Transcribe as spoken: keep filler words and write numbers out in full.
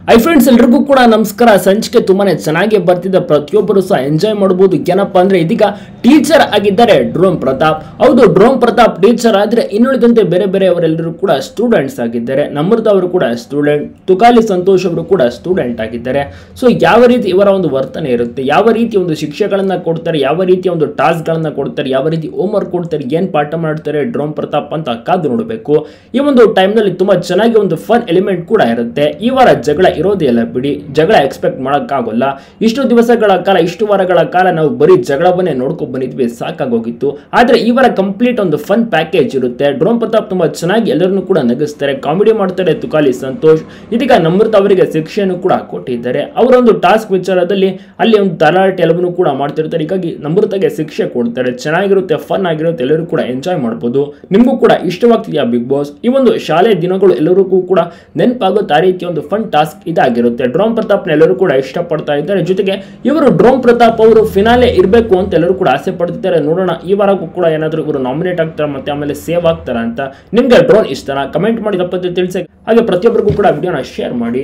I friends ಎಲ್ಲರಿಗೂ ಕೂಡ ನಮಸ್ಕಾರ. ಸಂಚಿಕೆ ತುಂಬಾನೇ ಚೆನ್ನಾಗಿ ಬರ್ತಿದೆ, ಪ್ರತಿಯೊಬ್ಬರು ಸಹ ಎಂಜಾಯ್ ಮಾಡಬಹುದು. ಏನಪ್ಪಾ ಅಂದ್ರೆ ಇದೀಗ ಟೀಚರ್ ಆಗಿದ್ದಾರೆ ಡ್ರೋನ್ ಪ್ರತಾಪ್. ಹೌದು, ಡ್ರೋನ್ ಪ್ರತಾಪ್ ಟೀಚರ್ ಆದ್ರೆ ಇನ್ನುಳಿದಂತೆ ಬೇರೆ ಬೇರೆ ಅವರೆಲ್ಲರೂ ಕೂಡ ಸ್ಟೂಡೆಂಟ್ಸ್ ಆಗಿದ್ದಾರೆ. ನಮ್ರತ ಅವರು ಕೂಡ ಸ್ಟೂಡೆಂಟ್, ತುಕಾಲಿ ಸಂತೋಷ್ ಅವರು ಕೂಡ ಸ್ಟೂಡೆಂಟ್ ಆಗಿದ್ದಾರೆ. ಸೊ ಯಾವ ರೀತಿ ಇವರ ಒಂದು ವರ್ತನೆ ಇರುತ್ತೆ, ಯಾವ ರೀತಿ ಒಂದು ಶಿಕ್ಷೆಗಳನ್ನ ಕೊಡ್ತಾರೆ, ಯಾವ ರೀತಿಯ ಒಂದು ಟಾಸ್ಕ್ ಗಳನ್ನ ಕೊಡ್ತಾರೆ, ಯಾವ ರೀತಿ ಹೋಮ್ ವರ್ಕ್ ಕೊಡ್ತಾರೆ, ಏನ್ ಪಾಠ ಮಾಡ್ತಾರೆ ಡ್ರೋನ್ ಪ್ರತಾಪ್ ಅಂತ ಕಾದು ನೋಡಬೇಕು. ಈ ಒಂದು ಟೈಮ್ ನಲ್ಲಿ ತುಂಬಾ ಚೆನ್ನಾಗಿ ಒಂದು ಫನ್ ಎಲಿಮೆಂಟ್ ಕೂಡ ಇರುತ್ತೆ. ಈ ವಾರ ಜಗಳ ಇರೋದೇ ಇಲ್ಲ ಬಿಡಿ, ಜಗಳ ಎಕ್ಸ್ಪೆಕ್ಟ್ ಮಾಡೋಕ್ಕಾಗಲ್ಲ. ಇಷ್ಟು ದಿವಸಗಳ ಕಾಲ, ಇಷ್ಟು ವಾರಗಳ ಕಾಲ ನಾವು ಬರೀ ಜಗಳವನ್ನೇ ನೋಡ್ಕೊಂಡು ಬಂದಿದ್ವಿ, ಸಾಕಾಗೋಗಿತ್ತು. ಆದ್ರೆ ಈ ವಾರ ಕಂಪ್ಲೀಟ್ ಒಂದು ಫನ್ ಪ್ಯಾಕೇಜ್ ಇರುತ್ತೆ. ಡ್ರೋನ್ ಪ್ರತಾಪ್ ತುಂಬಾ ಚೆನ್ನಾಗಿ ಎಲ್ಲರನ್ನು ಕೂಡ ನಗಿಸ್ತಾರೆ, ಕಾಮಿಡಿ ಮಾಡ್ತಾರೆ ತುಕಾಲಿ ಸಂತೋಷ್. ಇದೀಗ ನಮ್ರತ ಅವರಿಗೆ ಶಿಕ್ಷೆಯನ್ನು ಕೂಡ ಕೊಟ್ಟಿದ್ದಾರೆ. ಅವರೊಂದು ಟಾಸ್ಕ್ ವಿಚಾರದಲ್ಲಿ ಅಲ್ಲಿ ಒಂದು ತಲಾಟೆ ಎಲ್ಲವನ್ನೂ ಕೂಡ ಮಾಡ್ತಿರ್ತಾರೆ. ಹೀಗಾಗಿ ನಮ್ರತಗೆ ಶಿಕ್ಷೆ ಕೊಡ್ತಾರೆ. ಚೆನ್ನಾಗಿರುತ್ತೆ, ಫನ್ ಆಗಿರುತ್ತೆ, ಎಲ್ಲರೂ ಕೂಡ ಎಂಜಾಯ್ ಮಾಡಬಹುದು. ನಿಮಗೂ ಕೂಡ ಇಷ್ಟವಾಗ್ತಿದೆಯಾ ಬಿಗ್ ಬಾಸ್? ಈ ಒಂದು ಶಾಲೆ ದಿನಗಳು ಎಲ್ಲರಿಗೂ ಕೂಡ ನೆನಪಾಗುತ್ತೆ. ಆ ರೀತಿಯ ಒಂದು ಫನ್ ಟಾಸ್ಕ್ ಇದಾಗಿರುತ್ತೆ. ಡ್ರೋನ್ ಪ್ರತಾಪ್ ಎಲ್ಲರೂ ಕೂಡ ಇಷ್ಟಪಡ್ತಾ ಇದ್ದಾರೆ. ಜೊತೆಗೆ ಇವರು ಡ್ರೋನ್ ಪ್ರತಾಪ್ ಅವರು ಫಿನಾಲೆ ಇರಬೇಕು ಅಂತ ಎಲ್ಲರೂ ಕೂಡ ಆಸೆ ಪಡ್ತಿದ್ದಾರೆ. ನೋಡೋಣ ಈ ವಾರಕ್ಕೂ ಕೂಡ ಏನಾದರೂ ಇವರು ನಾಮಿನೇಟ್ ಆಗ್ತಾರ ಮತ್ತೆ ಆಮೇಲೆ ಸೇವ್ ಆಗ್ತಾರ ಅಂತ. ನಿಮ್ಗೆ ಡ್ರೋನ್ ಇಷ್ಟನಾ? ಕಮೆಂಟ್ ಮಾಡಿ ತಪ್ಪದೆ ತಿಳಿಸಿ. ಹಾಗೆ ಪ್ರತಿಯೊಬ್ಬರಿಗೂ ಕೂಡ ವಿಡಿಯೋನ ಶೇರ್ ಮಾಡಿ.